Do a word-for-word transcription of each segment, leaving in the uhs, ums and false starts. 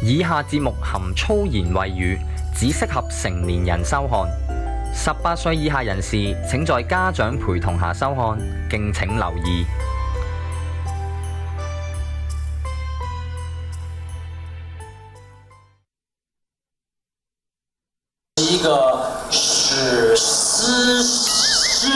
以下節目含粗言穢語，只適合成年人收看。十八歲以下人士請在家長陪同下收看，敬請留意。 一个史诗诗，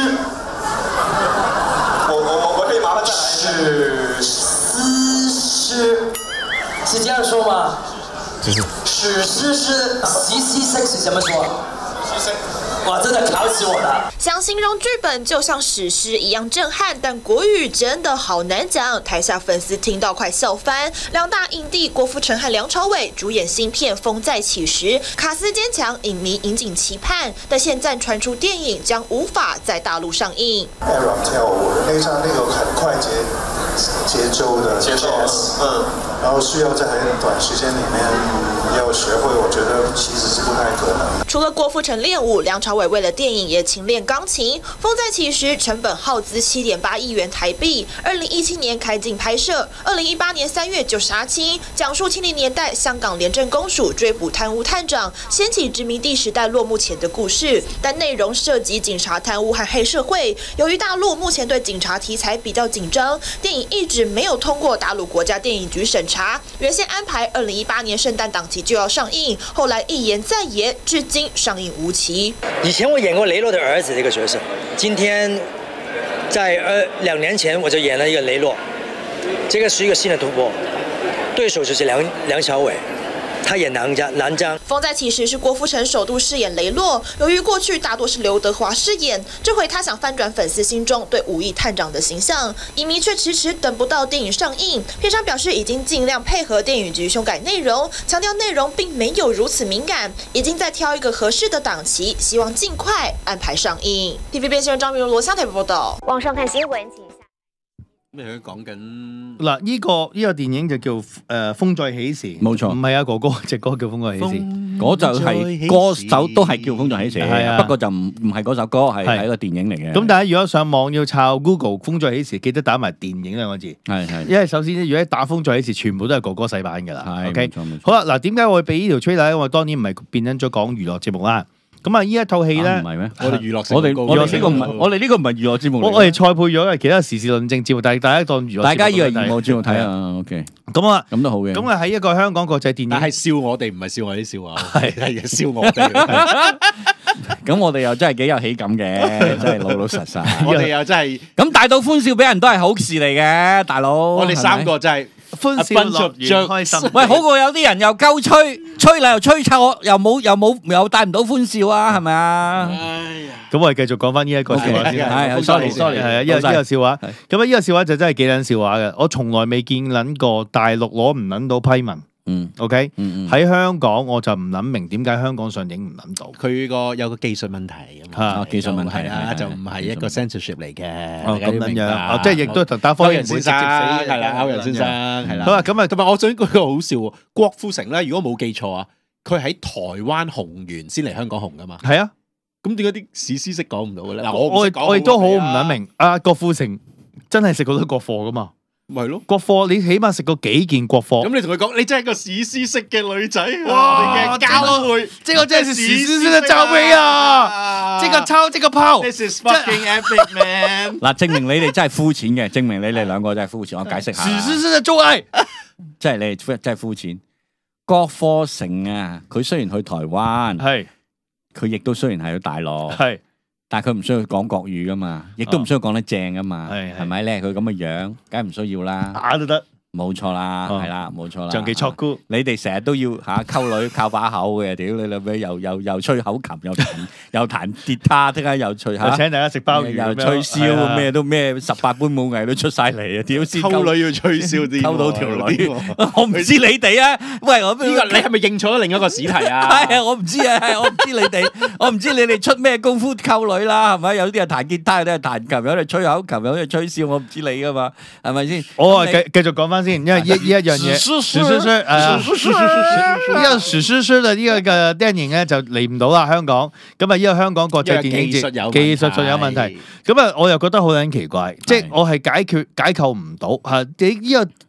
我我我我可以麻烦再来史诗诗，是这样说吗？ 就是史诗诗，习习式是怎么说？哇，真的考死我了！ 想形容剧本就像史诗一样震撼，但国语真的好难讲。台下粉丝听到快笑翻。两大影帝郭富城和梁朝伟主演新片《风再起时》，卡斯坚强，影迷引颈期盼。但现在传出电影将无法在大陆上映。 Aaron 跳舞的那张那个很快节节奏的节奏， 嗯，然后需要在很短时间里面要学会，我觉得其实是不太可能。 除了郭富城练舞，梁朝伟为了电影也勤练钢琴。《风再起时》成本耗资七点八亿元台币，二零一七年开镜拍摄，二零一八年三月就杀青，讲述七零年代香港廉政公署追捕贪污探长，掀起殖民地时代落幕前的故事。但内容涉及警察贪污和黑社会。由于大陆目前对警察题材比较紧张，电影一直没有通过大陆国家电影局审查。原先安排二零一八年圣诞档期就要上映，后来一延再延，至今上映无期。 以前我演过雷洛的儿子这个角色，今天在呃两年前我就演了一个雷洛，这个是一个新的突破，对手就是梁梁朝伟。他演南张南张。《 风再起时》是郭富城首度饰演雷洛，由于过去大多是刘德华饰演，这回他想翻转粉丝心中对武艺探长的形象，影迷却迟迟等不到电影上映。片商表示已经尽量配合电影局修改内容，强调内容并没有如此敏感，已经在挑一个合適嘅檔期，希望盡快安排上映。T V B 新聞張明如羅香台報道。 網上看新聞，請下。 咩佢講緊嗱，呢個呢個電影就叫誒《風再起時》， 冇錯， 唔係啊哥哥隻歌叫《風再起時》， 嗰就係歌手都係叫《風再起時》， 係啊， 不過就唔唔係嗰首歌，係係一個電影嚟嘅。 咁大家如果上網要抄 Google《風再起時》，記得打埋電影兩個字， 係係，因為首先如果打《風再起時》，全部都係哥哥洗版㗎啦。 係 ，OK， 冇錯冇錯。 好啦，嗱，點解我會俾呢條 trailer？因為當然唔係變咗咗講娛樂節目啦。咁啊，呢一套戲咧， 唔係咩？ 我哋娛樂， 我哋我哋呢個唔係，我哋呢個唔係娛樂節目。 我我哋錯配咗嘅其他時事論政節目，但係大家當娛樂。 大家以為娛樂節目睇啊 ？OK， 咁啊， 咁都好嘅。 咁啊喺一個香港國際電影， 但係笑我哋唔係笑我啲笑話，係係笑我哋。 咁我哋又真係幾有喜感嘅，真係老老實實。 我哋又真係咁帶到歡笑俾人都係好事嚟嘅，大佬。 我哋三個真係。 歡笑樂園開心， 喂，好過有啲人又鳩吹，吹嚟又吹臭，又冇又冇又帶唔到歡笑啊，係咪啊？ 哎呀！ 咁我哋繼續講翻呢一個笑話先， 係 sorry sorry， 係啊，呢個呢個笑話，咁啊呢個笑話就真係幾撚笑話嘅，我從來未見撚過大陸攞唔撚到批文。嗯 ，OK， 喺香港我就唔諗明點解香港上映唔諗到。 佢個有個技術問題咁啊， 技術問題啦，就唔係一個 censorship 嚟嘅。 哦，咁樣樣，即係亦都同打方言先生係啦，歐陽先生係啦。 好啦，咁啊， 同埋我想講個好笑喎，郭富城咧，如果冇記錯啊，佢喺台灣紅完先嚟香港紅噶嘛。 係啊， 咁點解啲史詩式講唔到嘅咧？嗱， 我我我亦都好唔諗明，阿郭富城真係食過多國貨噶嘛？ 咪咯， 國貨你起碼食過幾件國貨。 咁你同佢講，你真係個史詩式嘅女仔，哇！交匯， 這個真係史詩式嘅交配啊！這個抄，這個拋。 This is fucking epic, man！ 嗱，證明你哋真係膚淺嘅，證明你哋兩個真係膚淺。我解釋下。 史詩式嘅做愛， 即係你哋真係膚淺。郭富城啊，佢雖然去台灣， 係， 佢亦都雖然係去大陸， 係。 但係佢唔需要講國語噶嘛，亦都唔需要講得正噶嘛，係咪咧？佢咁嘅樣，梗係唔需要啦。 打都得， 冇錯啦，係啦，冇錯啦。 象棋錯估， 你哋成日都要嚇溝女靠把口嘅，屌你老味，又又又吹口琴，又彈又彈吉他，聽下又吹嚇。 請大家食鮑魚， 又吹簫，咩都咩十八般武藝都出晒嚟啊！屌先溝女要吹簫啲， 溝到條女，我唔知你哋啊。喂，我呢個你係咪認錯咗另一個試題啊？ 係啊，我唔知啊，係我唔知你哋，我唔知你哋出咩功夫溝女啦，係咪？有啲係彈吉他，有啲係彈琴，有啲係吹口琴，有啲係吹簫，我唔知你噶嘛，係咪先？ 我啊繼繼續講翻先，因為呢呢一樣嘢，史詩詩誒，呢個史詩詩嘅呢個嘅電影咧就嚟唔到啦香港，咁啊呢個香港國際電影節技術上有問題，咁啊我又覺得好撚奇怪，即係我係解決解構唔到嚇，你呢個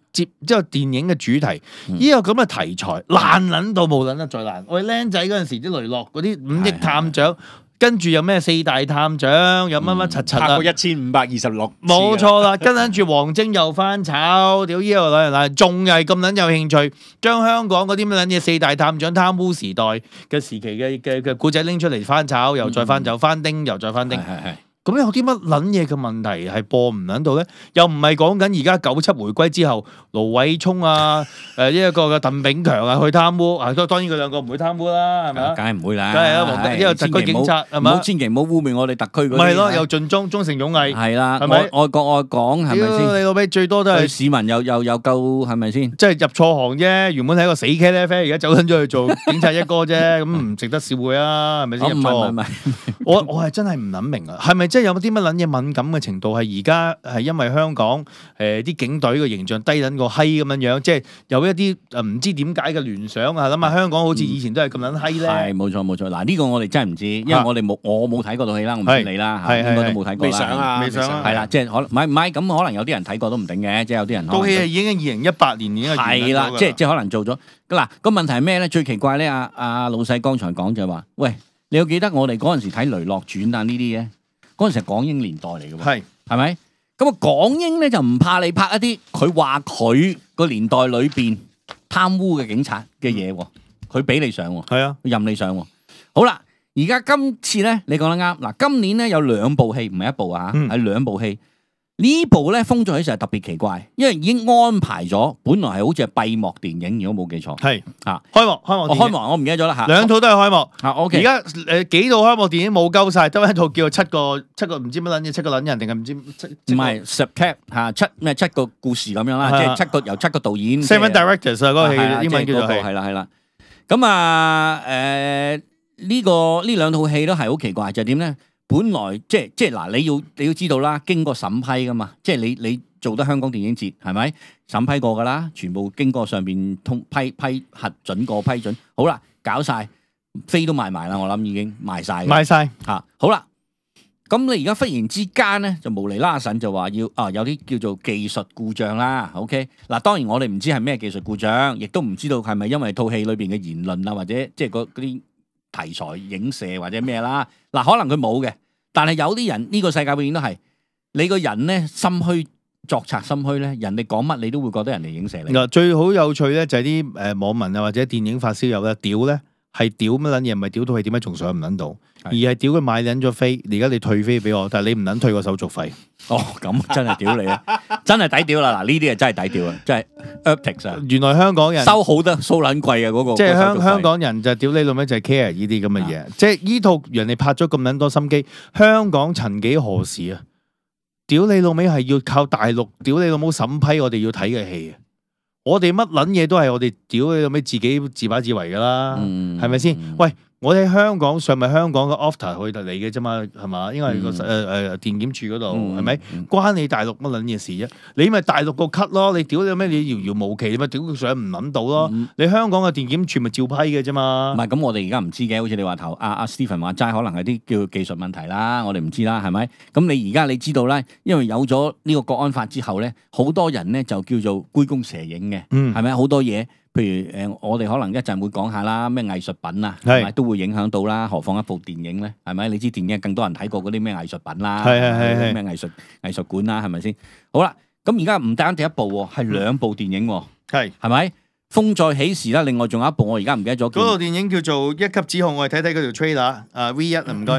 接之後電影嘅主題，呢個咁嘅題材爛撚到冇撚得再爛。我哋僆仔嗰陣時啲雷洛嗰啲五億探長，跟住有咩四大探長，有乜乜柒柒啊， 拍過一千五百二十六， 冇錯啦。跟撚住王晶又翻炒，屌呢個女人仲係咁撚有興趣，將香港嗰啲乜撚嘢四大探長貪污時代嘅時期嘅嘅嘅古仔拎出嚟翻炒，又再翻走，翻叮又再翻叮。咁有啲乜撚嘢嘅問題係播唔撚到咧？又唔係講緊而家九七回歸之後，盧偉聰啊，誒呢一個嘅鄧炳強啊去貪污啊，當然佢兩個唔會貪污啦，係咪啊？ 梗係唔會啦， 梗係啦，黃德呢個特區警察係咪？ 唔好千祈唔好污蔑我哋特區嗰啲。 咪係咯，又盡忠忠誠勇毅，係啦， 係咪？ 愛國愛港係咪先？ 你老味最多都係市民又又又夠係咪先？ 即係入錯行啫，原本係一個死茄喱啡，而家走緊咗去做警察一哥啫，咁唔值得笑會啊？係咪先？入錯行，我我係真係唔諗明啊，係咪真係有啲乜撚嘢？敏感嘅程度係而家係因為香港誒啲警隊嘅形象低撚個閪咁樣樣，即係有一啲誒唔知點解嘅聯想啊！諗下香港好似以前都係咁撚閪咧。係冇錯冇錯，嗱呢個我哋真係唔知，因為我哋冇我冇睇過套戲啦，我唔知你啦，應該都冇睇過啦。未上啊，未上啊，係啦，即係可能唔係唔係咁，可能有啲人睇過都唔定嘅，即係有啲人。 套戲係已經二零一八年已經係啦，即係即係可能做咗嗱個問題係咩咧？最奇怪咧，阿阿老細剛才講就係話，喂，你要記得我哋嗰陣時睇《雷洛傳》啊呢啲嘅。嗰陣時係港英年代嚟嘅喎，係係咪？咁啊，港英咧就唔怕你拍一啲佢話佢個年代裏邊貪污嘅警察嘅嘢喎，佢俾你上喎，係啊，任你上喎。好啦，而家今次咧，你講得啱嗱，今年咧有兩部戲，唔係一部啊，係、嗯、兩部戲。呢部咧封咗起上係特別奇怪，因為已經安排咗，本來係好似係閉幕電影，如果冇記錯。係啊，開幕開幕、哦，開幕我唔記得咗啦嚇。兩套都係開幕。啊 OK。而家誒幾套開幕電影冇鳩晒，得一套叫做七個七個唔知乜撚嘢七個撚人定係唔知七唔係 subcap 嚇七咩七個故事咁樣啦，即係七個由七個導演。Seven Directors 啊，嗰個戲英文叫做係。係啦係啦。咁啊誒呢個呢兩套戲都係好奇怪，就係點咧？本來即係即係嗱，你要你要知道啦，經過審批噶嘛，即係你你做得香港電影節係咪審批過噶啦？全部經過上邊通批批核准過批准，好啦，搞晒飛都賣埋啦，我諗已經賣晒，賣晒吓，好啦。咁你而家忽然之間咧就無厘啦神就話要啊有啲叫做技術故障啦 ，OK 嗱，當然我哋唔知係咩技術故障，亦都唔知道係咪因為套戲裏邊嘅言論啊，或者即係嗰啲題材影射或者咩啦，嗱可能佢冇嘅，但係有啲人呢個世界永遠都係你個人咧心虛作賊心虛咧，人哋講乜你都會覺得人哋影射你。嗱最好有趣咧就係啲誒網民啊或者電影發燒友咧屌咧係屌乜撚嘢，唔係屌到係點解仲上唔撚到，而係屌佢買撚咗飛，而家你退飛俾我，但係你唔撚退個手續費。哦，咁真係屌你啊！真係抵屌啦！嗱，呢啲係真係抵屌啊！真係 optics 啊！原來香港人收好得蘇撚貴啊！嗰個即係香香港人就屌你老味就係 care 呢啲咁嘅嘢，即係呢套人哋拍咗咁撚多心機，香港曾幾何時啊？屌你老味係要靠大陸屌你老母審批我哋要睇嘅戲啊！我哋乜撚嘢都係我哋屌你老味自己自把自為噶啦，係咪先？喂！我哋喺香港上咪香港嘅 office 去嚟嘅啫嘛，係嘛？因為個誒誒電檢處嗰度係咪關你大陸乜撚嘢事啫？你咪大陸個 cut 咯，你屌你咩？你遙遙無期，你咪屌佢上唔諗到咯。嗯、你香港嘅電檢處咪照批嘅啫嘛。唔係咁，我哋而家唔知嘅，好似你話頭阿阿 Stephen 話齋，可能係啲叫技術問題啦，我哋唔知啦，係咪？咁你而家你知道啦，因為有咗呢個國安法之後咧，好多人咧就叫做杯弓蛇影嘅，係咪？好多嘢。譬如誒，我哋可能一陣會講下啦，咩藝術品啊，係咪都會影響到啦？何況一部電影咧，係咪？你知電影更多人睇過嗰啲咩藝術品啦，係係係咩藝術藝術館啦，係咪先？好啦，咁而家唔單止一部喎，係兩部電影喎，係係咪？風再起時啦，另外仲有一部我而家唔記得咗。嗰部電影叫做《一級指控》，我哋睇睇嗰條 trailer，啊 V 一啊，唔該。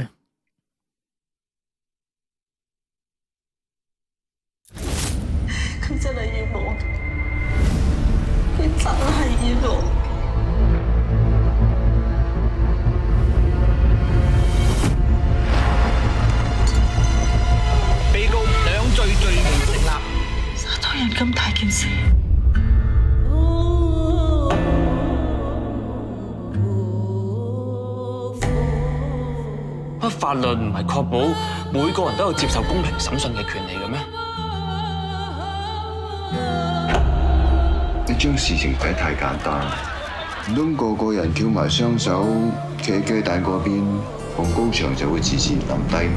佢真係要我。佢真係要我。被告兩罪罪名成立。殺咗人咁大件事。乜法律唔係確保每個人都有接受公平審訊嘅權利嘅咩？你將事情睇得太簡單，唔通個個人翹埋雙手企喺雞蛋嗰邊，洪高牆就會自自然冧低咩？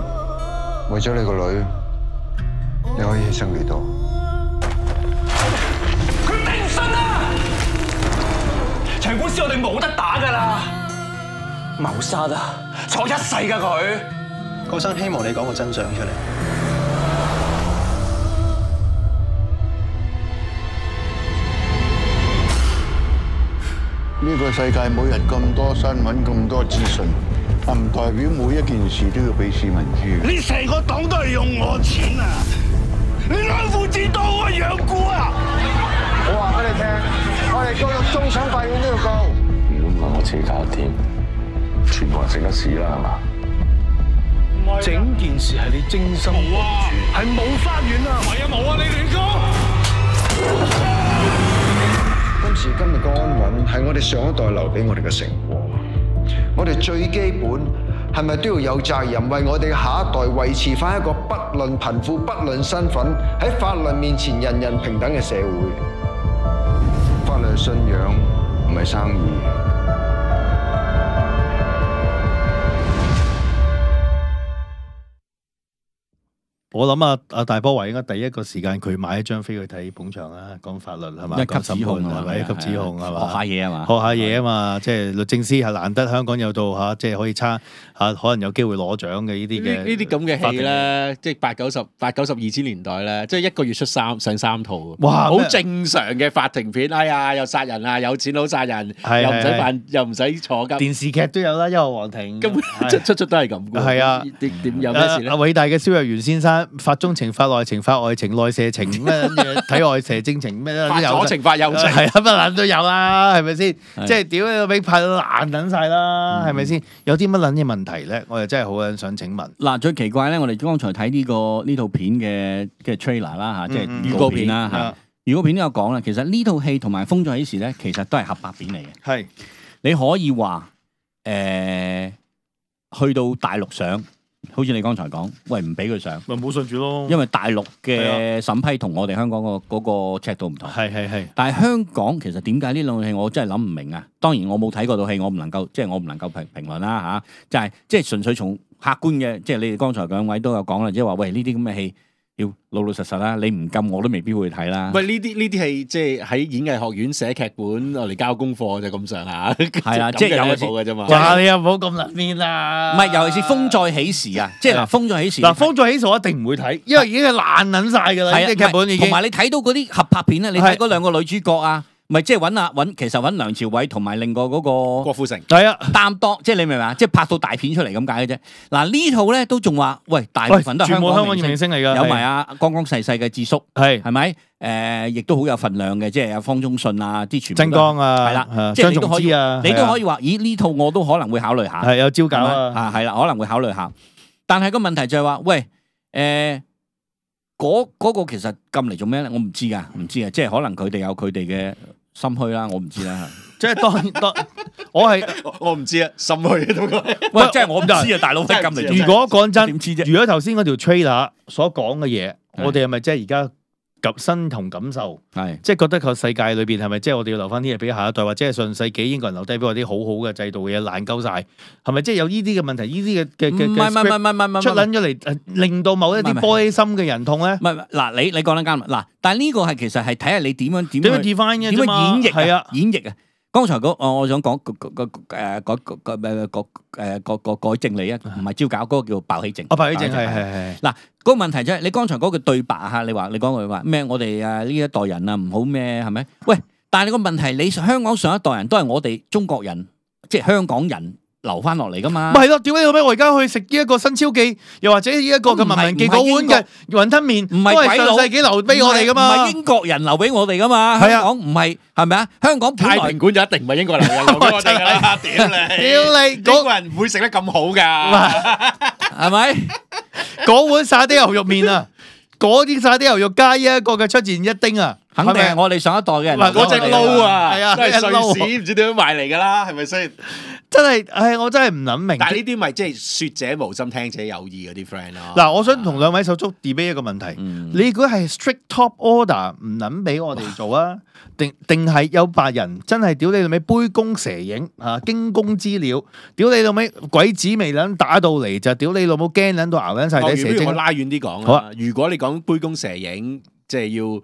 為咗你個女，你可以犧牲幾多？ 場官司我哋冇得打㗎啦。謀殺啊，坐一世㗎佢。 高生希望你講個真相出嚟。 呢個世界每日咁多新聞咁多資訊，唔代表每一件事都要俾市民知。 你成個黨都係用我錢啊！你兩父子當我係養股啊！ 我話俾你聽，我哋告入終審法院都要告。如果唔係我自己搞掂，全部人食得屎啦，係嘛？ 整件事係你精心部署，係冇花園啊！係啊，冇啊，你亂講！ 今時今日嘅安穩係我哋上一代留俾我哋嘅成果。我哋最基本係咪都要有責任為我哋下一代維持翻一個不論貧富、不論身份，喺法律面前人人平等嘅社會？法律係信仰，唔係生意。 我諗啊，阿大波華應該第一個時間佢買一張飛去睇捧場啦，講法律係嘛， 一級指控係咪？一級指控係嘛？ 學下嘢啊嘛， 學下嘢啊嘛，即係律政司係難得香港有到嚇，即係可以差嚇，可能有機會攞獎嘅呢啲嘅。 呢啲咁嘅戲咧，即係八九十八九十二千年代咧，即係一個月出三上三套， 哇！ 好正常嘅法庭片。哎呀，又殺人啊，有錢佬殺人，又唔使犯，又唔使坐監。 電視劇都有啦，《一號皇庭》 根本出出出都係咁嘅。係啊， 點點有咩事咧？ 阿偉大嘅蕭若元先生，法中情、法內情、法外情、內射情咩嘢？體外射精情咩都有。 法左情、法右情， 係啊，乜撚都有啦，係咪先？即係屌你個俾拍到爛撚曬啦，係咪先？有啲乜撚嘅問題咧？我又真係好撚想請問。 嗱，最奇怪咧，我哋剛才睇呢個呢套片嘅嘅 trailer 啦嚇，即係預告片啦嚇。預告片都有講啦，其實呢套戲同埋《風再起時》咧，其實都係合拍片嚟嘅。 係， 你可以話誒，去到大陸上。好似你剛才講，喂唔俾佢上， 咪冇信住咯。因為大陸嘅審批同我哋香港個嗰個尺度唔同。係係係。 但係香港其實點解呢兩套戲我真係諗唔明啊？當然我冇睇過套戲，我唔能夠即係我唔能夠評評論啦嚇。就係即係純粹從客觀嘅，即係你哋剛才兩位都有講啦，即係話喂呢啲咁嘅戲要老老實實啦，你唔禁我都未必會睇啦。 喂，呢啲呢啲係即係喺演藝學院寫劇本，我嚟交功課就咁上下。 係啊，即係有嘅啫嘛。 哇！你又唔好咁撚面啦。 唔係，尤其是《風再起時》啊，即係嗱，《風再起時》 嗱，《風再起時》我一定唔會睇，因為已經係爛撚晒㗎啦，啲劇本已經。 同埋你睇到嗰啲合拍片咧，你睇嗰兩個女主角啊。咪即係揾啊揾，其實揾梁朝偉同埋另外嗰個郭富城， 係啊擔當，即係你明唔明啊？即係拍到大片出嚟咁解嘅啫。嗱呢套咧都仲話，喂大部分都係香港明星嚟㗎，有埋啊剛剛逝世嘅智叔，係係咪？誒，亦都好有份量嘅，即係阿方中信啊，啲全部。曾江啊，係啦，即係你都可以啊，你都可以話，咦呢套我都可能會考慮下， 係有招教啊， 啊係啦，可能會考慮下。但係個問題就係話，喂誒。嗰嗰個其實撳嚟做咩咧？我唔知㗎，唔知啊，即係可能佢哋有佢哋嘅心虛啦，我唔知啦。 即係當當我係我唔知啊，心虛都講。 喂，即係我唔知啊，大佬即係撳嚟。 如果講真， 點知啫？ 如果頭先嗰條 trailer 所講嘅嘢，我哋係咪即係而家感身同感受？係即係覺得個世界裏邊係咪即係我哋要留翻啲嘢俾下一代，或者係上世紀英國人留低俾我啲好好嘅制度嘅嘢爛鳩晒？係咪即係有呢啲嘅問題？呢啲嘅嘅嘅嘅出撚咗嚟，令到某一啲玻璃心嘅人痛咧？ 唔係嗱，你你講得啱嗱，但係呢個係其實係睇下你點樣點樣 define 嘅點樣演繹係啊演繹啊。剛才嗰我我想講個個個誒改個個誒個誒個個改正你啊，唔係招搞嗰個叫爆起症。 啊，爆起症係係係。 嗱，嗰個問題就係你剛才嗰個對白嚇，你話你講句話咩？我哋啊呢一代人啊唔好咩係咪？喂，但係你個問題，你香港上一代人都係我哋中國人，即係香港人留翻落嚟噶嘛？ 唔係咯，屌你老味！我而家去食呢一個新超記，又或者呢一個嘅文文記嗰碗嘅雲吞麵， 唔係鬼佬上世紀留俾我哋噶嘛？ 唔係英國人留俾我哋噶嘛？ 係啊， 香港唔係係咪啊？香港太平館就一定唔係英國人留俾我哋啦！屌你， 屌你， 英國人唔會食得咁好噶， 係咪？ 嗰碗沙爹牛肉麵啊，嗰啲沙爹牛肉加一個嘅出前一丁啊！ 肯定係我哋上一代嘅人。 嗰隻撈啊， 係啊， 都係瑞士，唔知點樣賣嚟㗎啦，係咪先？ 真係，唉，我真係唔諗明。 但係呢啲咪即係説者無心，聽者有意嗰啲 friend 咯。 嗱，我想同兩位手足 debate 一個問題。你如果係 strict top order 唔諗俾我哋做啊，定定係有白人真係屌你老味杯弓蛇影嚇驚弓之鳥，屌你老味鬼子未撚打到嚟就屌你老母驚撚到熬撚晒底蛇精。 我拉遠啲講啊，如果你講杯弓蛇影，即係要。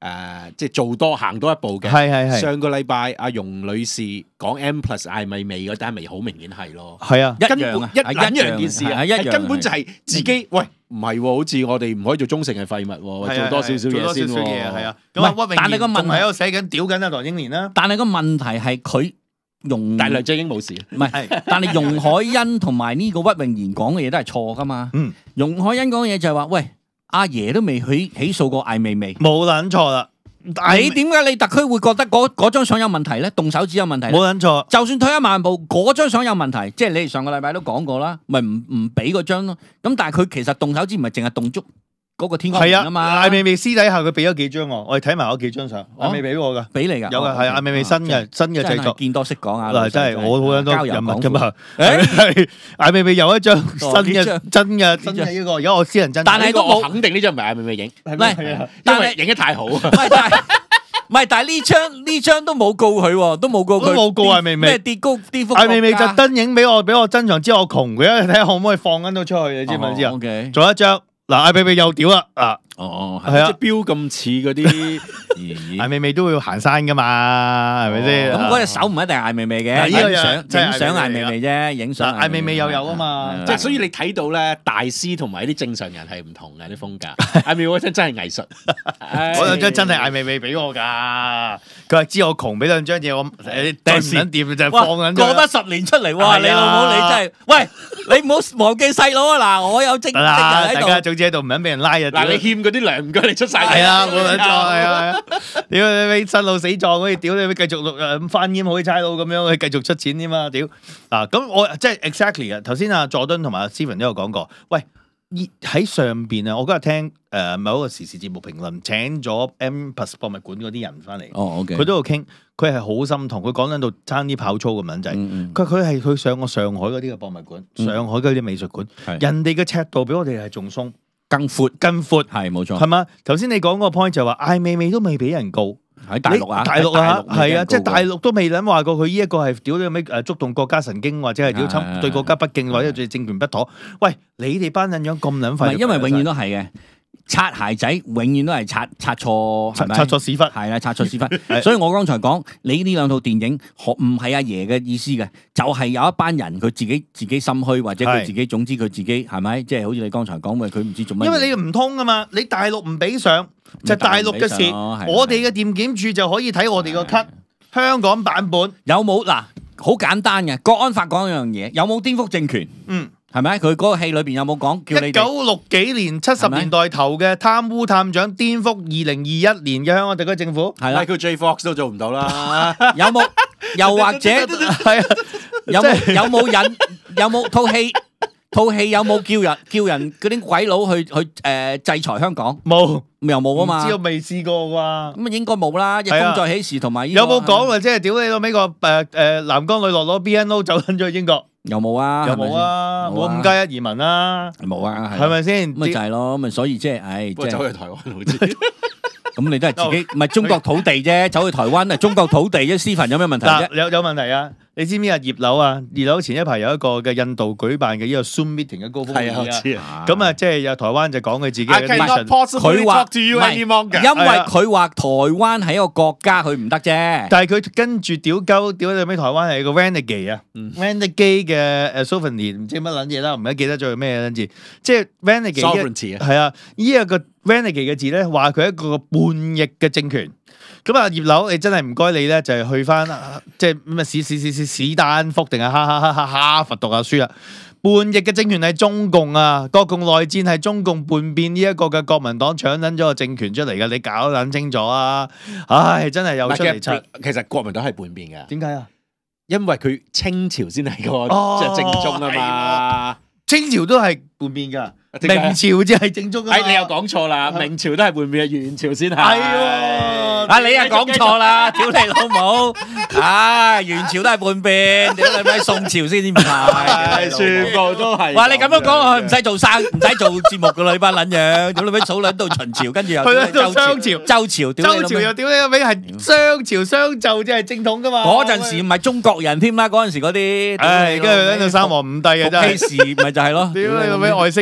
即係做多行多一步嘅。 係係係上個禮拜阿容女士講 M plus 艾咪味嗰單咪好明顯係咯。 係啊， 根本一樣啊一係一樣樣件事啊， 係一樣係根本就係自己喂唔係喎，好似我哋唔可以做忠誠嘅廢物喎，做多少少嘢先喎。 係啊， 唔係咁啊屈永但係個問題仲喺度寫緊屌緊啊唐英年啦。 但係個問題係佢容但係梁振英冇事， 唔係，但係容海恩同埋呢個屈永賢講嘅嘢都係錯噶嘛。 嗯， 容海恩講嘅嘢就係話，喂，阿爺都未起起訴過艾未未， 冇撚錯啦。 你點解你特區會覺得嗰嗰張相有問題咧？動手指有問題呢？ 冇撚錯。 就算退一萬步，嗰張相有問題，即係你哋上個禮拜都講過啦，咪唔唔俾嗰張咯。咁但係佢其實動手指唔係淨係動足嗰個天光係啊嘛。 艾未未私底下佢俾咗幾張我，我哋睇埋嗰幾張相，艾未俾我㗎， 俾你㗎， 有㗎，係艾未未新嘅新嘅製作。 見多識講啊！ 嗱，真係我好撚多交友人物㗎嘛。 誒係艾未未有一張新哦呢嘅張真嘅真嘅呢個，而家我私人真。 但係都冇我肯定呢張唔係艾咪咪影， 唔係係啊， 因為影得太好。 唔係，但係唔係，但係呢張呢張都冇告佢喎，都冇告佢， 都冇告艾未未咩跌高跌幅。 艾未未特登影俾我，俾我真相知我窮嘅，睇下可唔可以放緊到出去，你知唔知啊？ OK， 仲有一張嗱，艾未未又屌啦啊！ 哦， 係啊， 即係標咁似嗰啲。 艾未未都會行山噶嘛，係咪先？ 咁嗰隻手唔一定係艾未未嘅， 嗱呢個影相真係影相艾艾未未未未啫，影相艾未未又有啊嘛， 即係所以你睇到咧，大師同埋啲正常人係唔同嘅啲風格。艾咪嗰張真係藝術， 嗰兩張真係艾未未俾我㗎。佢話知我窮，俾兩張嘢我誒對唔撚掂就放緊。 過得十年出嚟，哇！你老母你真係，喂，你唔好忘記細佬啊！嗱，我有正職人啦， 喺大家度。 總之喺度唔撚俾人拉啊！ 嗱，你欠嗰啲糧唔該你出晒。 係啊，冇撚錯係啊！屌你俾新老死狀可以屌你，繼續錄誒翻煙好似差佬咁樣，佢繼續出錢添嘛？屌啊！咁我即係 exactly 嘅。頭先阿佐敦同埋阿 Steven 都有講過，喂。喺上邊啊！我嗰日聽誒某一個時事節目評論，請咗 M+ 博物館嗰啲人翻嚟， 哦，OK， 佢都有傾，佢係好心痛，佢講緊到差啲跑粗咁樣滯。佢佢係佢上過上海嗰啲嘅博物館， 嗯上海嗰啲美術館，人哋嘅尺度比我哋係仲鬆， 更闊， 更闊， 係冇錯， 係嘛？頭先你講嗰個 point 就係話艾未未都未俾人告。 喺大陸啊， 大陸啊，係啊，即係大大陸都未諗話過佢呢一個係屌你咩誒觸動國家神經，或者係屌侵對國家不敬，或者對政權不妥。喂，你哋班人樣咁撚快， 唔係因為永遠都係嘅，擦鞋仔永遠都係擦擦錯，係咪？ 擦錯屎忽， 係啦，擦錯屎忽。所以我剛才講你呢兩套電影，唔係阿爺嘅意思嘅，就係有一班人佢自己自己心虛，或者佢自己總之佢自己係咪？即係好似你剛才講嘅，佢唔知做乜。 因為你唔通啊嘛，你大陸唔俾上。就大陸嘅事，我哋嘅電檢處就可以睇我哋個 cut 香港版本有冇嗱？好簡單嘅，國安法講一樣嘢，有冇顛覆政權？ 嗯， 係咪？佢嗰個戲裏邊有冇講叫你？ 一九六幾年七十年代頭嘅貪污探長顛覆二零二一年嘅香港特區政府， 係啦 ，Michael J. Fox 都做唔到啦。 有冇？又或者係啊？有冇？有冇引？有冇套戲？套戲有冇叫人叫人嗰啲鬼佬去去誒、呃、制裁香港？ 冇， 又冇啊嘛。 唔知我未試過啩。 咁啊應該冇啦。日風再起時同埋、這個、 有冇講或者係屌你老尾個誒誒南江女落攞 B N O 走緊咗去英國？ 有冇啊？ 有冇啊？冇咁加一移民啦。 冇啊， 係咪先？ 咁咪就係咯，咁咪所以即係，唉，即係走去台灣好似。 咁你都係自己，唔係中國土地啫，走去台灣係中國土地啫。Steven 有咩問題啫？ 有有問題啊！你知唔知啊？葉劉啊，葉劉前一排有一個嘅印度舉辦嘅呢個 Zoom meeting 嘅高峰會啊，咁啊，即係有台灣就講佢自己嘅 mission。 佢話因為佢話台灣係一個國家，佢唔得啫。 但係佢跟住屌鳩屌到尾台灣係個 renegade 啊 ，renegade 嘅誒 sovereignty 唔知乜撚嘢啦，唔記得咗係咩撚字，即係 renegade 係啊，呢一個 renegade 嘅字咧，話佢係一個叛逆嘅政權。咁啊，葉劉，你真係唔該你咧，就係去翻即係咩史史史史史丹福定係哈哈哈哈哈佛讀下書啊！叛逆嘅政權係中共啊，國共內戰係中共叛變呢一個嘅國民黨搶撚咗個政權出嚟嘅，你搞撚清楚啊！唉，真係又出嚟出。 其實國民黨係叛變嘅。 點解啊？ 因為佢清朝先係個即係正宗啊嘛， 清朝都係叛變㗎。明朝先係正宗啊！ 哎，你又講錯啦，明朝都係叛變，元朝先係。係喎， 啊你又講錯啦，屌你老母！啊，元朝都係叛變，屌你咪宋朝先至唔係， 全部都係。 哇！你咁樣講落去唔使做生，唔使做節目㗎啦，你班撚樣，屌你咪數撚到秦朝，跟住又去到商朝、 周朝， 周朝又屌你個尾係商朝、商紂先係正統㗎嘛？ 嗰陣時唔係中國人添啦，嗰陣時嗰啲， 唉，跟住喺度三皇五帝嘅真係。 時咪就係咯， 屌你個尾外星人。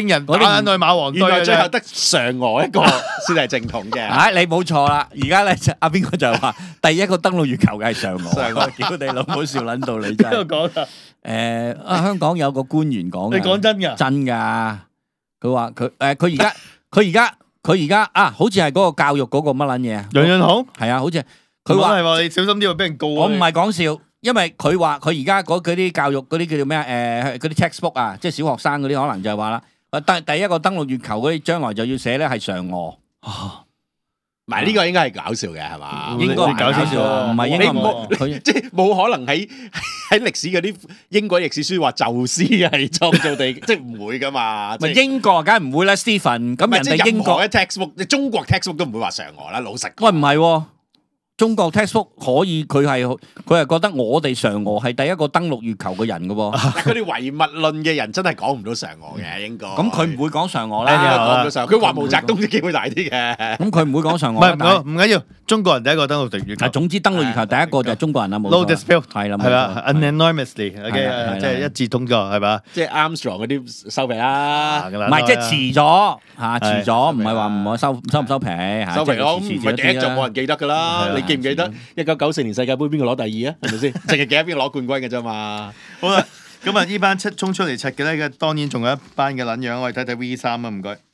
打緊去馬王堆原來嘅啫。 最後得嫦娥一個先係正統嘅。 唉，你冇錯啦！而家咧阿邊個就係話第一個登陸月球嘅係嫦娥。 嫦娥屌你老母笑撚到你真係。 邊個講㗎？ 誒啊！香港有個官員講嘅， 你講真㗎？ 真㗎。佢話佢誒佢而家佢而家佢而家啊，好似係嗰個教育嗰個乜撚嘢啊？ 楊潤雄係啊，好似佢話係話你小心啲會俾人告啊！ 我唔係講笑，因為佢話佢而家嗰嗰啲教育嗰啲叫做咩啊？誒嗰啲 textbook 啊，即係小學生嗰啲可能就係話啦，第第一個登陸月球嗰啲將來就要寫咧係嫦娥。 唔係呢個應該係搞笑嘅係嘛？ 應該係搞笑，唔係應該冇佢即係冇可能喺喺歷史嗰啲英國歷史書話宙斯係創造地，即係唔會噶嘛。 咪英國梗係唔會啦 ，Stephen。咁人哋英國嘅 textbook， 中國 textbook 都唔會話嫦娥啦，老實講。 喂，唔係喎。中國 textbook 可以，佢係佢係覺得我哋嫦娥係第一個登陸月球嘅人嘅喎。 但佢哋唯物論嘅人真係講唔到嫦娥嘅，應該。 咁佢唔會講嫦娥啦， 講唔到嫦娥。佢話毛澤東嘅機會大啲嘅。 咁佢唔會講嫦娥。 唔係唔緊要，中國人第一個登陸月球。 總之登陸月球第一個就係中國人啦，冇錯。 No dispute 係啦， 係啦 ，unanimously，OK，即係一致通過係嘛？ 即係 Armstrong 嗰啲收皮啦， 唔係即係遲咗嚇，遲咗，唔係話唔可收收唔收皮嚇。 收皮咯，唔係第一就冇人記得㗎啦。你記唔記得一九九四年世界盃邊個攞第二啊？係咪先？淨係記得邊個攞冠軍嘅啫嘛。 好啦，咁啊，呢班出衝出嚟柒嘅咧，當然仲有一班嘅撚樣，我哋睇睇 V 三啊，唔該。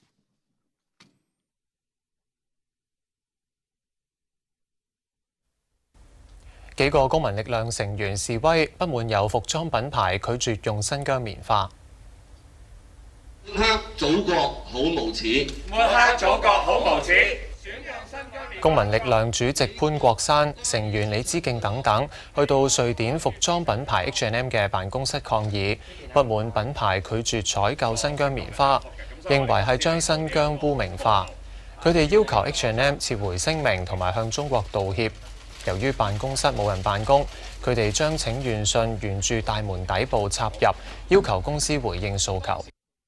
幾個公民力量成員示威，不滿有服裝品牌拒絕用新疆棉花。 抹黑祖國好無恥！ 抹黑祖國好無恥！ 公民力量主席潘國山、成員李之敬等等，去到瑞典服裝品牌 H and M 嘅辦公室抗議，不滿品牌拒絕採購新疆棉花，認為係將新疆污名化。佢哋要求 H and M 撤回聲明同埋向中國道歉。由於辦公室冇人辦公，佢哋將請願信沿住大門底部插入，要求公司回應訴求。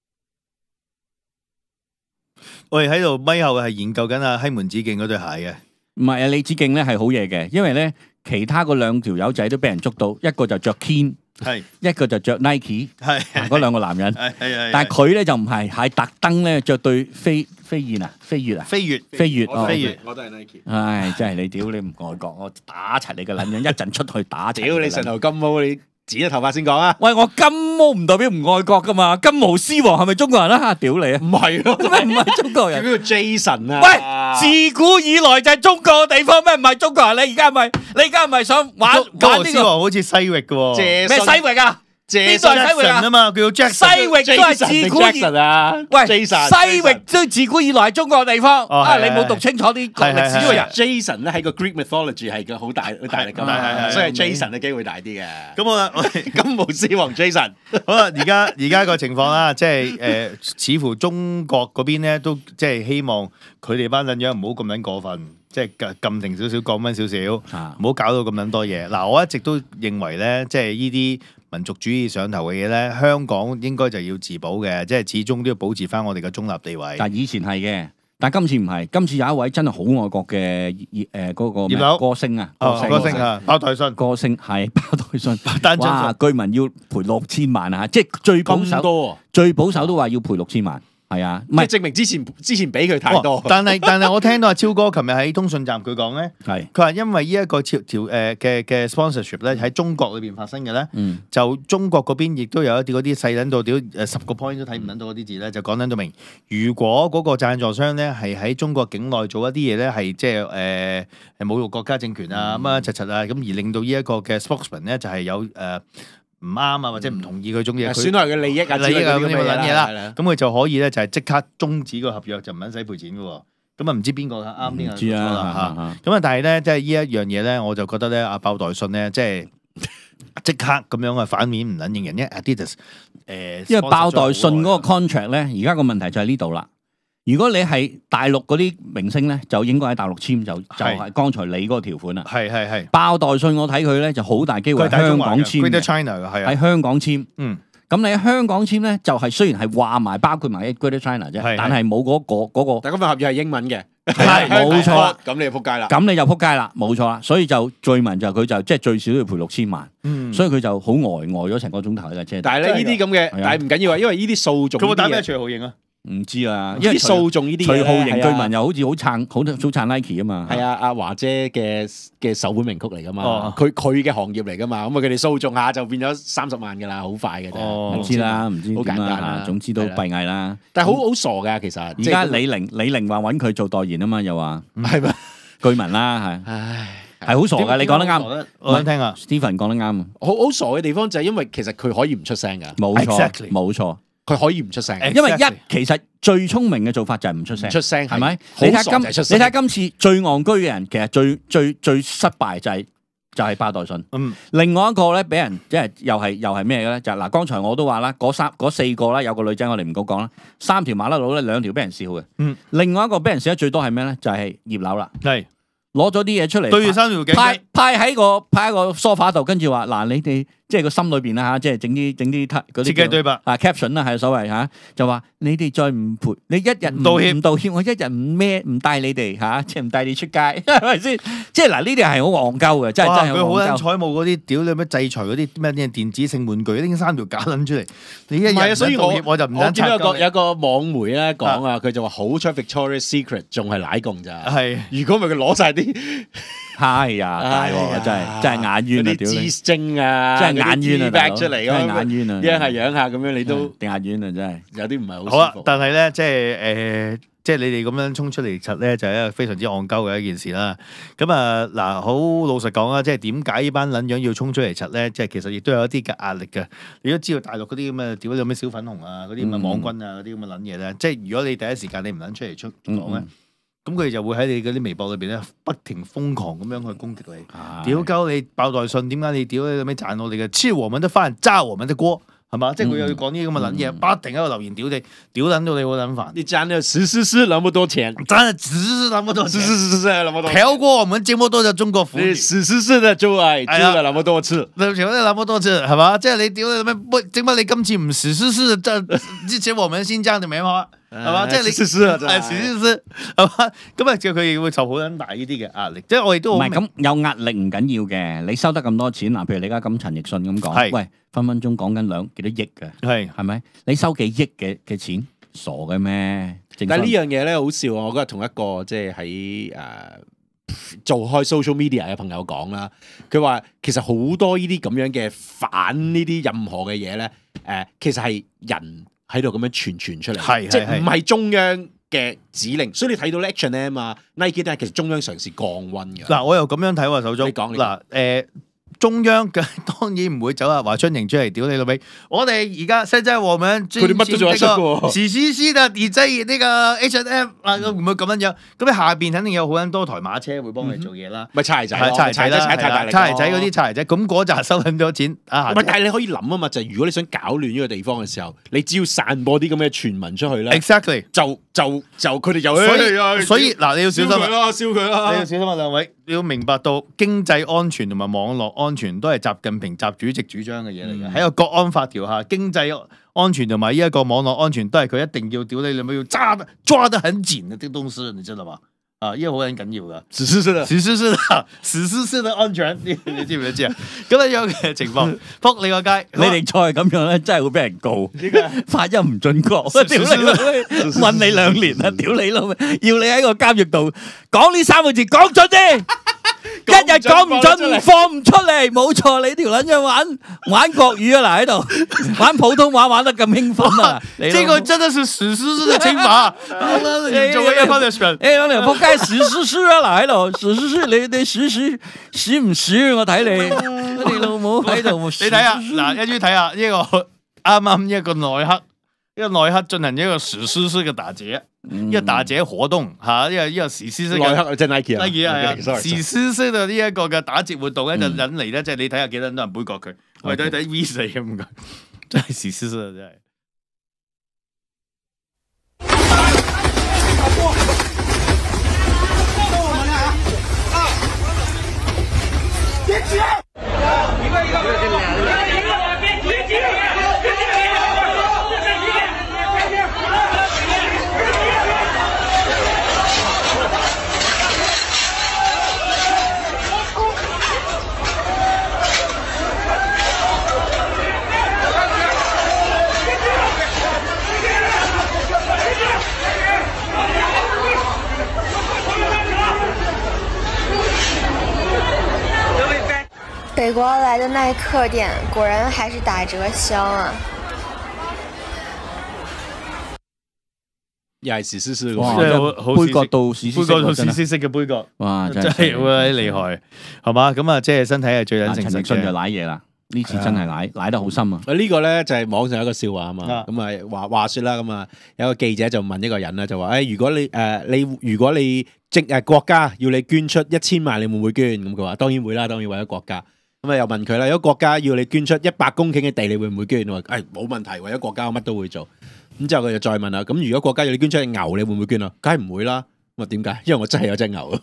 我哋喺度咪後係研究緊阿西門子敬嗰對鞋嘅。 唔係啊，李子敬咧係好嘢嘅，因為咧其他嗰兩條友仔都俾人捉到，一個就着 Keen， 係一個就着 Nike， 係嗰兩個男人。係係但係佢咧就唔係，係特登咧着對飛飛燕啊，飛越啊， 飛越飛越哦，飛越，我都係 Nike。 唉，真係你屌你唔愛國，我打齊你個撚樣，一陣出去打齊。 屌你成頭金毛，你剪咗頭髮先講啊！ 喂，我金毛唔代表唔愛國噶嘛，金毛獅王係咪中國人啊？屌你啊！ 唔係咯， 咩唔係中國人？ 叫 Jason 啊！ 喂，自古以來就係中國嘅地方咩？唔係中國人？你而家係咪？你而家係咪想玩玩呢個？ 獅王好似西域嘅喎， 咩西域啊？邊度係西域啊？ 啊嘛，叫 Jackson。 西域都係自古以啊！ 喂，西域都自古以來係中國嘅地方。啊，你冇讀清楚啲歷史。 因為 Jason 咧喺個 Greek mythology 係個好大好大力㗎嘛，所以 Jason 嘅機會大啲嘅。 咁好啦， 金毛獅王 Jason。 好啦，而家而家個情況啦，即係誒，似乎中國嗰邊咧都即係希望佢哋班撚樣唔好咁撚過分，即係撳撳停少少，降溫少少，唔好搞到咁撚多嘢。嗱，我一直都認為咧，即係呢啲民族主義上頭嘅嘢咧，香港應該就要自保嘅，即係始終都要保持翻我哋嘅中立地位。 但以前係嘅，但今次唔係，今次有一位真係好愛國嘅誒嗰個咩歌星啊， 歌星啊，包代信， 歌星係包代信， 單張哇！據聞要賠六千萬啊，即係最保守，最保守都話要賠六千萬。係啊， 唔係證明之前之前俾佢太多。 哦、但係但係我聽到阿超哥琴日喺通訊站佢講咧， 係佢話因為呢一個條條誒嘅嘅 sponsorship 咧喺中國裏邊發生嘅咧， 嗯、 就中國嗰邊亦都有一啲嗰啲細撚到屌誒十個 point 都睇唔撚到嗰啲字咧，就講撚到明。如果嗰個贊助商咧係喺中國境內做一啲嘢咧，係即係誒係侮辱國家政權啊咁啊柒柒啊咁，而令到呢一個嘅 spokesman 咧就係有誒。呃唔啱啊，或者唔同意佢種嘢， 損害佢利益啊， 利益啊咁樣撚嘢啦。咁佢就可以咧，就係即刻終止個合約，就唔撚使賠錢嘅喎。咁啊，唔知邊個啱邊個錯啦嚇。咁啊，但係咧，即係呢一樣嘢咧，我就覺得咧，阿爆代信咧，即係即刻咁樣啊反面唔撚認人，因為 Adidas 誒， 因為爆代信嗰個 contract 咧，而家個問題就係呢度啦。如果你係大陸嗰啲明星咧，就應該喺大陸簽，就就係剛才你嗰個條款啦。 係係係。爆代信我睇佢咧就好大機會喺香港簽嘅 China 嘅係喺香港簽。 嗯。 咁你喺香港簽咧，就係雖然係話埋包括埋 Greater China 啫，但係冇嗰個嗰個。 但係嗰份合約係英文嘅。 係冇錯啦。 咁你就撲街啦。 咁你就撲街啦，冇錯啦。所以就罪文就佢就即係最少都要賠六千萬。 嗯。 所以佢就好呆呆咗成個鐘頭嘅啫。 但係咧呢啲咁嘅，但係唔緊要啊，因為呢啲訴訟。 佢會打咩隨號型啊？ 唔知啊，因為啲訴訟呢啲徐浩瑩據係啊聞又好似好撐，好好撐 Nike 啊嘛。 係啊，阿華姐嘅嘅首本名曲嚟噶嘛哦， 佢佢嘅行業嚟噶嘛，咁啊佢哋訴訟下就變咗三十萬噶啦，好快嘅啫。 唔知啦，唔知好簡點單啦啦，總之都閉翳啦。 但係好好傻㗎，其實。 而家李寧李寧話揾佢做代言啊嘛，又話係咩？ 據聞啦，係。 唉， 係好傻㗎，你講得啱。 我想聽啊 ，Stephen 講得啱。 好好傻嘅地方就係因為其實佢可以唔出聲㗎。 冇錯，冇錯。 佢可以唔出聲， 因為一其實最聰明嘅做法就係唔出聲， 出聲係咪？ 好你睇今傻就係出聲你睇今次最戇居嘅人，其實最最最失敗就係就係巴代信。 嗯， 另外一個咧，俾人即係又係又係咩嘅咧？就係嗱，剛才我都話啦，嗰三嗰四個啦，有個女仔我哋唔好講啦，三條馬甩佬咧，兩條俾人笑嘅。 嗯， 另外一個俾人笑得最多係咩咧？就係葉劉啦。 係。 攞咗啲嘢出嚟， 對住三條頸派派喺個派喺個 sofa 度，跟住話嗱，你哋即係個心裏邊啦嚇，即係整啲整啲嗰啲設計對白啊 caption 啦，係所謂嚇，就話你哋再唔賠，你一日唔道歉唔道歉，我一日唔孭唔帶你哋嚇，即係唔帶你出街，係咪先？即係嗱，呢啲係好戇鳩嘅，真係真係佢好撚好戇鳩。 彩冇嗰啲屌你咩制裁嗰啲咩啲電子性玩具，拎三條假撚出嚟，你一日唔係啊，所以我唔道歉我就唔我想見到有個拆鳩你有個網媒咧講啊，佢就話好彩 Victoria's Secret 仲係奶共咋， 係如果唔係佢攞晒啲。 係啊，大鑊真係真係眼冤啊！ 嗰啲屌你， 資精啊， 真係眼冤啊！ 嗰啲大 back 佬出嚟真係眼冤啊！ 樣下樣下咁樣，你都定眼冤啊！真係有啲唔係好好啊舒服。， 但係咧，即係誒、呃即係你哋咁樣衝出嚟柒咧，就係、一個非常之戇鳩嘅一件事啦。咁啊，嗱，好老實講啦，即係點解呢班撚樣要衝出嚟柒咧？即係其實亦都有一啲嘅壓力嘅。你都知道大陸嗰啲咁嘅屌有咩小粉紅啊，嗰啲咁嘅網軍啊，嗰啲咁嘅撚嘢咧，即係如果你第一時間你唔撚出嚟出講咧。咁佢哋就會喺你嗰啲微博裏邊咧，不停瘋狂咁樣去攻擊你，屌鳩你爆代信，點解你屌你咁樣賺我哋嘅黐和民得翻，揸和民得鍋，係嘛？即係佢又要講啲咁嘅撚嘢，不停喺度留言屌你，屌撚到你好撚煩。 你賺咗十十十那麼多錢， 真係只那麼多錢， 是是是是那麼多， 嫖過我們這麼多嘅中國婦女， 十十十的做愛做了那麼多次， 嫖咗那麼多次，係嘛？即係你屌你咩？點解你今次唔十十十即之前我們先爭就沒話？係嘛？即係你試試啊， 係試試試，係嘛？咁啊，叫佢哋會受好撚大呢啲嘅壓力。即係我哋都好唔係咁有壓力唔緊要嘅，你收得咁多錢嗱，譬如你而家咁陳奕迅咁講，喂，分分鐘講緊兩幾多億嘅， 係係咪？你收幾億嘅嘅錢，傻嘅咩？ 但係呢樣嘢咧好笑啊！我嗰日同一個即係喺誒做開 social media 嘅朋友講啦，佢話其實好多呢啲咁樣嘅反呢啲任何嘅嘢咧，誒其實係人喺度咁樣傳傳出嚟， 係即係唔係中央嘅指令，所以你睇到 H and M 啊、Nike 都係其實中央嘗試降溫嘅。 嗱，我又咁樣睇喎，手中你講嗱誒。中央嘅當然唔會走啊華春瑩出嚟屌你老味，我哋而家現在我們佢哋乜都做得出嘅時時時嘅 D J 呢個 H and M 啊，唔會咁樣樣。咁你下邊肯定有好撚多台馬車會幫你做嘢啦。 咪擦鞋仔， 擦鞋仔啦， 踩太大力， 擦鞋仔嗰啲擦鞋仔，咁嗰扎收緊咗錢啊！ 唔係，但係你可以諗啊嘛，就係如果你想搞亂呢個地方嘅時候，你只要散播啲咁嘅傳聞出去咧 ，exactly 就就就佢哋就所以所以嗱，你要小心燒佢啦，燒佢啦， 你要小心啊，兩位，你要明白到經濟安全同埋網絡安全都係習近平習主席主張嘅嘢嚟嘅。喺個國安法條下，經濟安全同埋呢一個網絡安全都係佢一定要屌你，你咪要揸得抓得很緊嘅啲東西，你知道嘛？啊，呢個好緊緊要噶， 實施式的， 實施式的，實施式的安全，你你知唔知啊？咁樣樣嘅情況，撲你個街， 你哋再咁樣咧，真係會俾人告。 點解？ 發音唔準確，屌你老味，問你兩年啦，屌你老味，要你喺個監獄度講呢三個字，講準啲。一日講唔準，放唔出嚟，冇錯，你條撚樣玩玩國語啊嗱喺度，玩普通話玩得咁興奮啊！ 這個真的是史詩式的懲罰，嚴重嘅 punishment。 誒，我哋仆街史詩書啊嗱喺度，史詩書你你史書史唔史？我睇你，你老母喺度。 你睇下嗱，一於睇下呢個啱啱一個內克。一個內克進行一個史詩式嘅打劫，一個打劫活動嚇，一個一個史詩式嘅內克即係 Nike 啊 Nike 係啊， sorry， 史詩式嘅呢一個嘅打劫活動咧，就引嚟咧，即係你睇下幾多人都人杯葛佢，我哋睇睇 V 四咁嘅，真係史詩式啊真係。 別急，一個一個，一個一個，別急，別急。 北國來的耐克店果然還是打折香啊！ 又係史詩式哇， 嘅， 即係好杯葛到史詩式， 杯葛到史詩式嘅杯葛， 哇！ 真係好鬼厲害，係嘛？咁啊，即係身體係最緊誠實陳奕迅就嘅。 舐嘢啦，呢次真係舐舐得好深啊！ 啊呢個咧就係網上有一個笑話啊嘛， 啊咁啊話話説啦，咁啊有個記者就問一個人啦，就話誒如果你誒你如果你即誒國家要你捐出一千萬，你會唔會捐？咁佢話當然會啦，當然為咗國家。咁啊又問佢啦，如果國家要你捐出一百公頃嘅地，你會唔會捐？佢話誒冇問題，為咗國家我乜都會做。咁之後佢就再問啦，咁如果國家要你捐出隻牛，你會唔會捐啊？梗係唔會啦。咁啊點解？因為我真係有隻牛。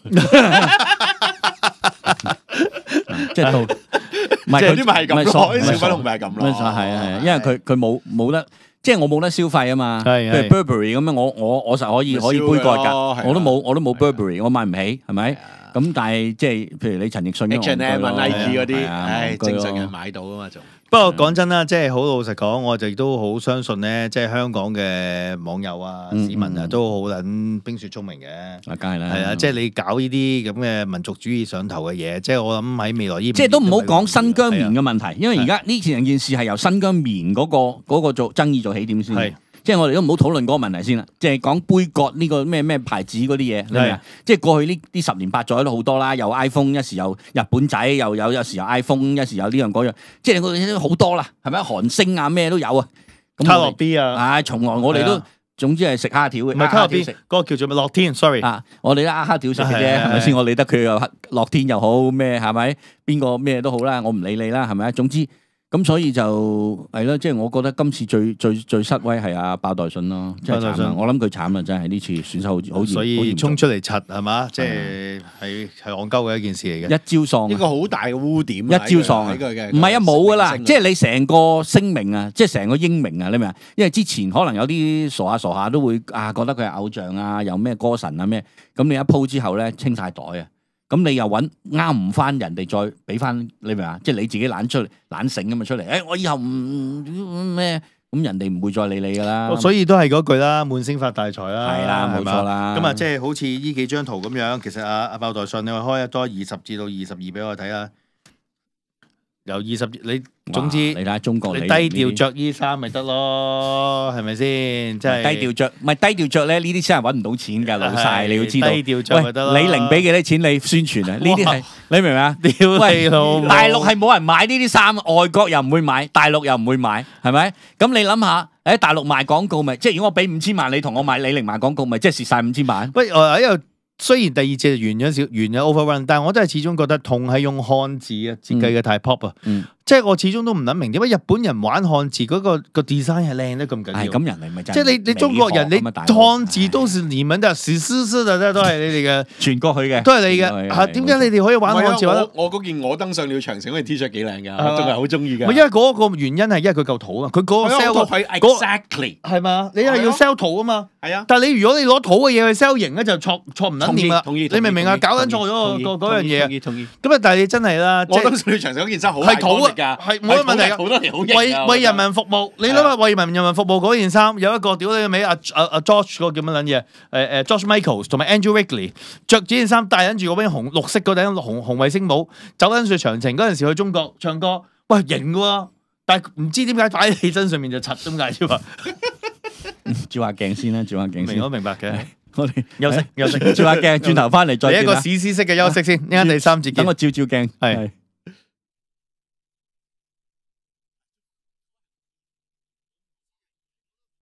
即係到，唔係即係啲咪係咁咯，啲唔係小粉紅咪係咁咯。 係啊係啊，因為佢佢冇冇得，即係我冇得消費啊嘛。 係譬如 Burberry 咁樣，我我我實可以可以杯葛㗎，我都冇我都冇 Burberry，我買唔起，係咪？咁但係即係譬如你陳奕迅 H and M 啊 Nike 嗰啲， 係啊唉， 戇居咯正常人買到啊嘛仲。 不過講真啦，即係好老實講，我就亦都好相信咧，即係香港嘅網友啊、 嗯市民啊，都好撚冰雪聰明嘅。 啊，梗係啦。 係啊，即係你搞呢啲咁嘅民族主義上頭嘅嘢，即係我諗喺未來呢， 即係都唔好講新疆棉嘅問啊題，因為而家呢件件事係由新疆棉嗰個嗰個做爭議做起點先。 係即係我哋都唔好討論嗰個問題先啦，即係講杯葛呢個咩咩牌子嗰啲嘢，你明唔明啊？即係過去呢呢十年八載都好多啦，有 iPhone 一時有日本仔，又有有時有 iPhone 一時有呢樣嗰樣，即係你好多啦，係咪？韓星啊咩都有啊， 卡樂 B 啊， 唉，從來我哋都總之係食蝦條嘅， 唔係卡樂 B，嗰個叫做咩樂天 ，sorry 啊，我哋都蝦蝦條食嘅啫， 係係咪先？我理得佢又樂天又好咩，係咪？邊個咩都好啦，我唔理你啦，係咪？總之。咁所以就係咯，即係我覺得今次最最最失威係阿鮑代信咯，真係慘啊！我諗佢慘啊，真係呢次損手好好嚴， 所以衝重出嚟柒係嘛，即係係係戇鳩嘅一件事嚟嘅， 一招喪， 一個好大嘅污點， 一招喪啊！唔係啊，冇噶啦，即係你成個聲明啊，即係成個英明啊，你明唔明啊？因為之前可能有啲傻下傻下都會啊，覺得佢係偶像啊，又咩歌神啊咩，咁你一鋪之後咧清晒袋啊！咁你又揾啱唔翻人哋再俾翻，你明唔明啊？即係你自己懶出嚟，懶醒咁嘛出嚟。誒、欸，我以後唔咩，咁人哋唔會再理你噶啦。 所以都係嗰句啦，滿星發大財啦。 係啦，冇錯啦。 咁啊，即係好似呢幾張圖咁樣，其實阿阿鮑代信，你開多二十至到二十二俾我睇下。由二十你總之你睇下中國， 你低調着衣衫咪得咯，係咪先？即係低調着，唔係低調着咧，呢啲先係揾唔到錢㗎，老細你要知道。 低調着咪得咯。 喂，李寧俾幾多錢你宣傳啊？呢啲係你明唔明啊？ 屌你老母！ 大陸係冇人買呢啲衫，外國又唔會買，大陸又唔會買，係咪？咁你諗下，喺大陸賣廣告咪即係如果我俾五千萬你同我買李寧賣廣告，咪即係蝕晒五千萬？ 喂，我喺度。雖然第二隻完咗少，完咗 overrun，但係我都係始終覺得同係用漢字啊，設計嘅太 pop 啊， 嗯、 即係我始終都唔諗明點解日本人玩漢字嗰、那個、那個 design 係靚得咁緊要。 咁人哋咪即係你你中國人你漢字都是你們的史詩式嘅，都係你哋嘅傳過去嘅， 都係你嘅嚇。點解你哋可以玩漢字？ 我我嗰件我登上了長城嗰件 T 恤幾靚㗎，我仲係好中意㗎。 唔係因為嗰個原因係因為佢夠土啊，佢嗰個 sell 係 exactly 係嘛？你係要 sell 土啊嘛。 係啊。 但係你如果你攞土嘅嘢去 sell 型咧，就錯錯唔撚掂啦。 同意。 你明唔明啊？搞緊錯咗個嗰樣嘢。 同意同意。 咁啊，但係你真係啦， 我登上了長城嗰件衫好係土啊， 係冇乜問題㗎。 好多年好型為為人民服務，你諗下為民人民服務嗰件衫，有一個屌你個尾阿阿阿 George 嗰個叫乜撚嘢？誒誒 George Michaels 同埋 Andrew Wrigley 着住件衫，戴緊住嗰頂紅綠色嗰頂紅紅衛星帽，走緊上長城嗰陣時去中國唱歌，喂型喎！但係唔知點解擺喺你身上面就柒咁解啫嘛。 照下鏡先啦，照下鏡先。 明我明白嘅。 我哋休息休息， 照下鏡，轉頭翻嚟再。 嚟一個史詩式嘅休息先，一陣間第三節見。 等我照照鏡。 係。